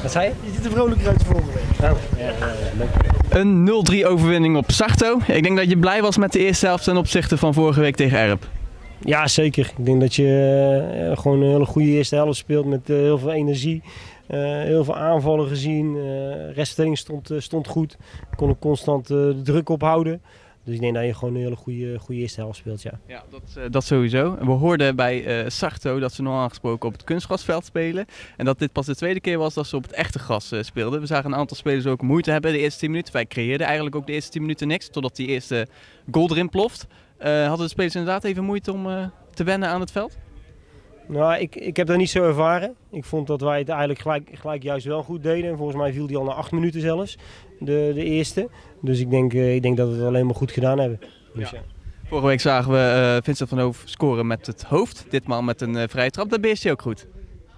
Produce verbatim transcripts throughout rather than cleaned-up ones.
Wat zei je? Je ziet er vrolijker uit volgende week. Oh, ja, ja, ja, leuk. Een nul drie overwinning op Sarto. Ik denk dat je blij was met de eerste helft ten opzichte van vorige week tegen Erp. Ja, zeker. Ik denk dat je uh, gewoon een hele goede eerste helft speelt met uh, heel veel energie. Uh, heel veel aanvallen gezien. Uh, reststelling stond, uh, stond goed. Kon er constant uh, de druk ophouden. Dus ik denk dat je gewoon een hele goede, goede eerste helft speelt, ja. Ja, dat, uh, dat sowieso. We hoorden bij uh, Sarto dat ze normaal gesproken op het kunstgrasveld spelen. En dat dit pas de tweede keer was dat ze op het echte gras uh, speelden. We zagen een aantal spelers ook moeite hebben de eerste tien minuten. Wij creëerden eigenlijk ook de eerste tien minuten niks, totdat die eerste goal erin ploft. Uh, hadden de spelers inderdaad even moeite om uh, te wennen aan het veld? Nou, ik, ik heb dat niet zo ervaren. Ik vond dat wij het eigenlijk gelijk, gelijk juist wel goed deden. En volgens mij viel die al na acht minuten zelfs, de, de eerste. Dus ik denk, uh, ik denk dat we het alleen maar goed gedaan hebben. Dus, ja. Ja. Vorige week zagen we uh, Vincent van Hoof scoren met het hoofd. Ditmaal met een uh, vrije trap. Dat beheerst hij ook goed.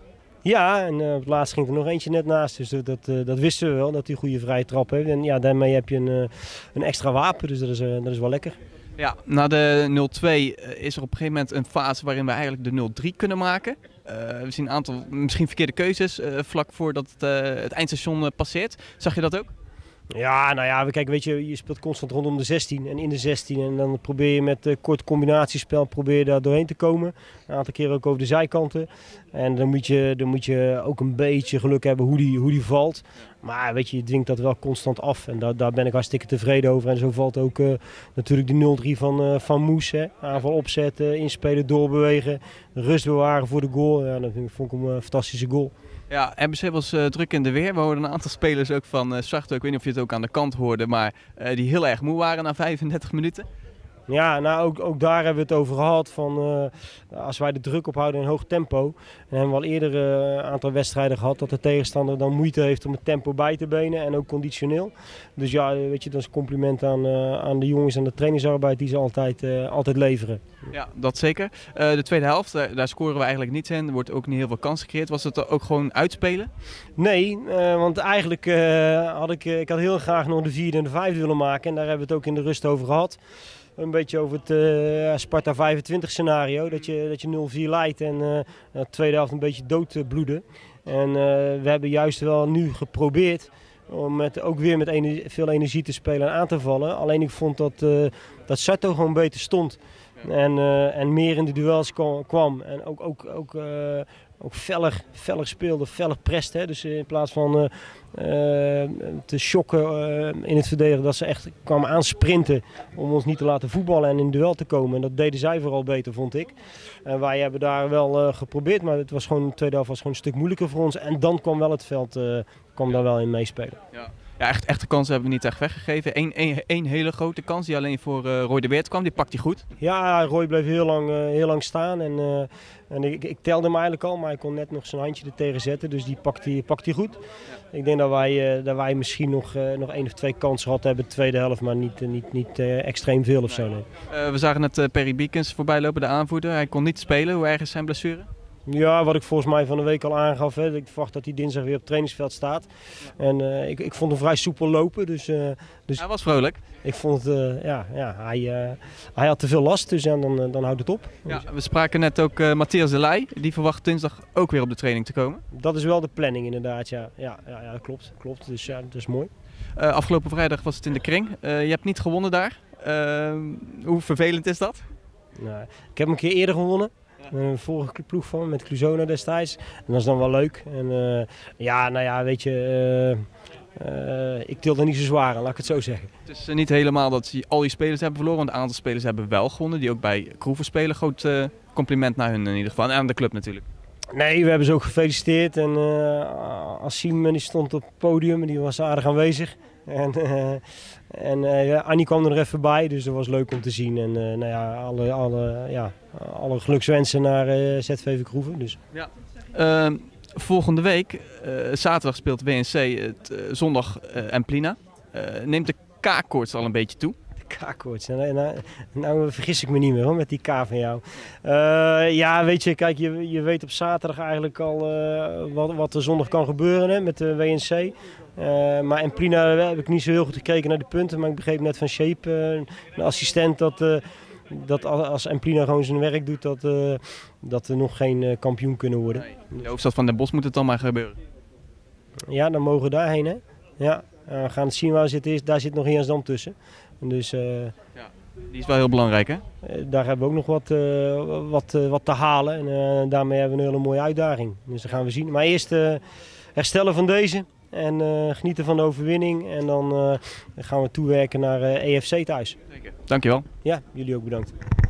Ja, en uh, op het laatst ging er nog eentje net naast. Dus dat, dat, uh, dat wisten we wel, dat hij een goede vrije trap heeft. En ja, daarmee heb je een, uh, een extra wapen. Dus dat is, uh, dat is wel lekker. Ja, na de nul twee is er op een gegeven moment een fase waarin we eigenlijk de nul drie kunnen maken. Uh, we zien een aantal misschien verkeerde keuzes uh, vlak voordat het, uh, het eindstation uh, passeert. Zag je dat ook? Ja, nou ja, kijk, weet je, je speelt constant rondom de zestien en in de zestien. En dan probeer je met uh, kort combinatiespel probeer je daar doorheen te komen. Een aantal keren ook over de zijkanten. En dan moet je, dan moet je ook een beetje geluk hebben hoe die, hoe die valt. Maar weet je, je dwingt dat wel constant af. En daar, daar ben ik hartstikke tevreden over. En zo valt ook uh, natuurlijk de nul drie van, uh, van Moes. Hè. Aanval opzetten, inspelen, doorbewegen. Rust bewaren voor de goal. Ja, dat vond ik een fantastische goal. Ja, R B C was uh, druk in de weer. We hoorden een aantal spelers ook van uh, Sarto. Ik weet niet of je het ook aan de kant hoorde, maar uh, die heel erg moe waren na vijfendertig minuten. Ja, nou ook, ook daar hebben we het over gehad. Van, uh, als wij de druk ophouden in hoog tempo. En hebben we al eerder een uh, aantal wedstrijden gehad dat de tegenstander dan moeite heeft om het tempo bij te benen. En ook conditioneel. Dus ja, weet je, dat is een compliment aan, uh, aan de jongens en de trainingsarbeid die ze altijd, uh, altijd leveren. Ja, dat zeker. Uh, de tweede helft, daar, daar scoren we eigenlijk niets in. Er wordt ook niet heel veel kansen gecreëerd. Was het ook gewoon uitspelen? Nee, uh, want eigenlijk uh, had ik, uh, ik had heel graag nog de vierde en de vijfde willen maken. En daar hebben we het ook in de rust over gehad. Een beetje over het uh, Sparta vijfentwintig scenario. Dat je, dat je nul vier leidt en uh, de tweede helft een beetje doodbloeden. En uh, we hebben juist wel nu geprobeerd om met, ook weer met ener veel energie te spelen en aan te vallen. Alleen ik vond dat, uh, dat Sarto gewoon beter stond. En, uh, en meer in de duels kwam. En ook, ook, ook, uh, ook feller, feller speelde, feller prest. Hè. Dus in plaats van uh, uh, te shocken uh, in het verdedigen, dat ze echt kwamen aansprinten om ons niet te laten voetballen en in duel te komen. En dat deden zij vooral beter, vond ik. En wij hebben daar wel uh, geprobeerd, maar het was gewoon, de tweede helft was gewoon een stuk moeilijker voor ons. En dan kwam wel het veld uh, kwam daar wel in meespelen. Ja. Ja, echt, echte kansen hebben we niet echt weggegeven. Eén hele grote kans die alleen voor uh, Roy de Weert kwam, die pakt hij goed. Ja, Roy bleef heel lang, uh, heel lang staan en, uh, en ik, ik telde hem eigenlijk al, maar hij kon net nog zijn handje er tegen zetten, dus die pakt hij, pakt hij goed. Ja. Ik denk dat wij, uh, dat wij misschien nog, uh, nog één of twee kansen gehad hebben in de tweede helft, maar niet, uh, niet, niet uh, extreem veel of nee. zo. Nee. Uh, we zagen net uh, Perry Biekens voorbij lopen, de aanvoerder. Hij kon niet spelen. Hoe erg is zijn blessure? Ja, wat ik volgens mij van de week al aangaf. Hè. Ik verwacht dat hij dinsdag weer op het trainingsveld staat. Ja. En uh, ik, ik vond hem vrij soepel lopen. Dus, uh, dus hij was vrolijk. Ik vond het, uh, ja, ja hij, uh, hij had te veel last, dus ja, dan, uh, dan houdt het op. Ja, we spraken net ook uh, Matthias de Leij. Die verwacht dinsdag ook weer op de training te komen. Dat is wel de planning inderdaad, ja. Ja, ja, ja klopt, klopt. Dus ja, dat is mooi. Uh, afgelopen vrijdag was het in de kring. Uh, je hebt niet gewonnen daar. Uh, hoe vervelend is dat? Nou, ik heb een keer eerder gewonnen. Een vorige ploeg van met Cluzona destijds. En dat is dan wel leuk. En uh, ja, nou ja, weet je, uh, uh, ik til er niet zo zwaar aan, laat ik het zo zeggen. Het is uh, niet helemaal dat ze al die spelers hebben verloren, want een aantal spelers hebben wel gewonnen, die ook bij Kroeven spelen. Groot uh, compliment naar hun in ieder geval en aan de club natuurlijk. Nee, we hebben ze ook gefeliciteerd. En uh, Assim die stond op het podium en die was aardig aanwezig. En, uh, en uh, Annie kwam er nog even bij, dus dat was leuk om te zien. En uh, nou ja, alle, alle, ja, alle gelukswensen naar uh, Z V V Kroeven. Dus. Ja. Uh, volgende week, uh, zaterdag speelt W N C, het, uh, zondag uh, Emplina. Uh, neemt de K-koorts al een beetje toe? K-koorts, nou, nou, nou vergis ik me niet meer hoor, met die K van jou. Uh, ja, weet je, kijk, je, je weet op zaterdag eigenlijk al uh, wat, wat er zondag kan gebeuren hè, met de W N C. Uh, maar Emplina heb ik niet zo heel goed gekeken naar de punten, maar ik begreep net van Shape, uh, de assistent, dat, uh, dat als Emplina gewoon zijn werk doet, dat, uh, dat we nog geen uh, kampioen kunnen worden. Nee. De hoofdstad van Den Bosch moet het dan maar gebeuren. Ja, dan mogen we daarheen, hè. Ja, uh, we gaan het zien waar het is. Daar zit nog Heerenveen tussen. En dus, uh, ja, die is wel heel belangrijk, hè? Uh, daar hebben we ook nog wat, uh, wat, uh, wat te halen. En uh, daarmee hebben we een hele mooie uitdaging. Dus dat gaan we zien. Maar eerst uh, herstellen van deze. En uh, genieten van de overwinning. En dan uh, gaan we toewerken naar uh, E F C thuis. Zeker. Dankjewel. Ja, jullie ook bedankt.